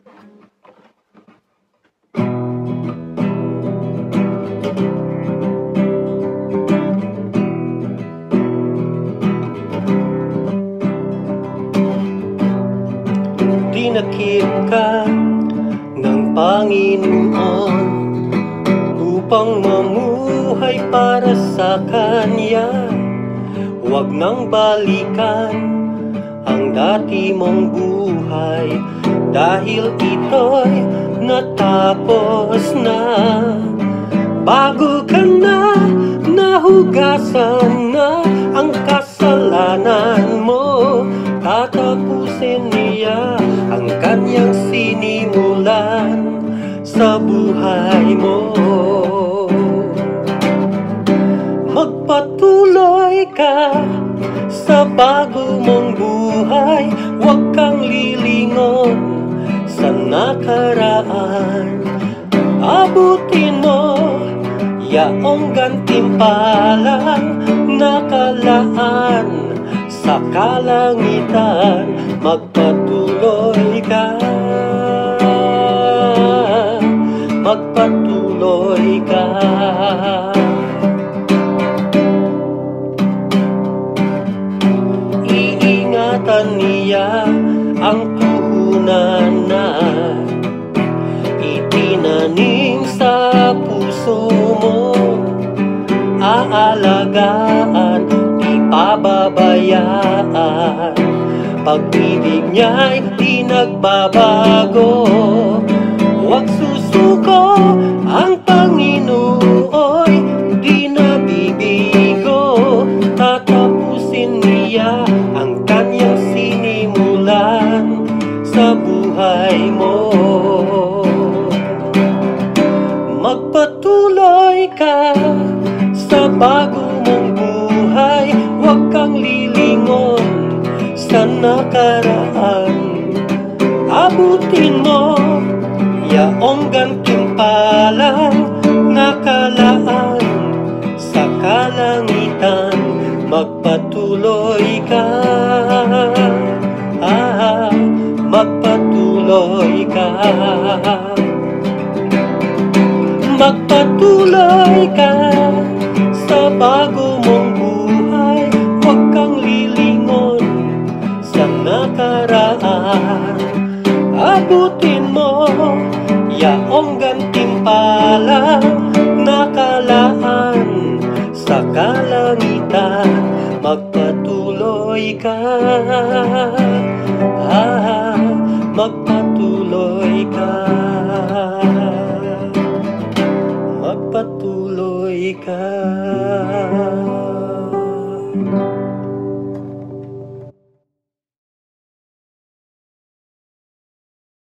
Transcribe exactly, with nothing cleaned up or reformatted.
Dinakip ka ng Panginoon upang mamuhay para sa Kanya. Huwag nang balikan ang dati mong buhay, dahil ito'y natapos na. Bago ka na, nahugasan na ang kasalanan mo. Tatapusin niya ang Kanyang sinimulan sa buhay mo. Magpatuloy ka sa bago mong buhay, huwag kang lilingon sa nakaraan. Abutin mo yaong gantimpalang nakalaan sa kalangitan. Magpatuloy ka, magpatuloy ka. Iingatan niya ang puhunan na itinanim sa puso mo. Aalagaan, ipababayaan, pag-ibig niya'y di nagbabago. Huwag susuko, ang Panginoo'y di nabibigo. Tatapusin niya ang Kanyang sinimulan sa buhay mo. Magpatuloy ka sa bago mong buhay, huwag kang lilingon sa nakaraan. Abutin mo yaong gantimpalang nakalaan sa kalangitan. Magpatuloy ka, ah, magpatuloy ka. Magpatuloy ka sa bago mong buhay, huwag kang lilingon sa nakaraan. Abutin mo yaong gantimpalang nakalaan sa kalangitan. Magpatuloy ka, ah, magpatuloy ka. Magpatuloy ka.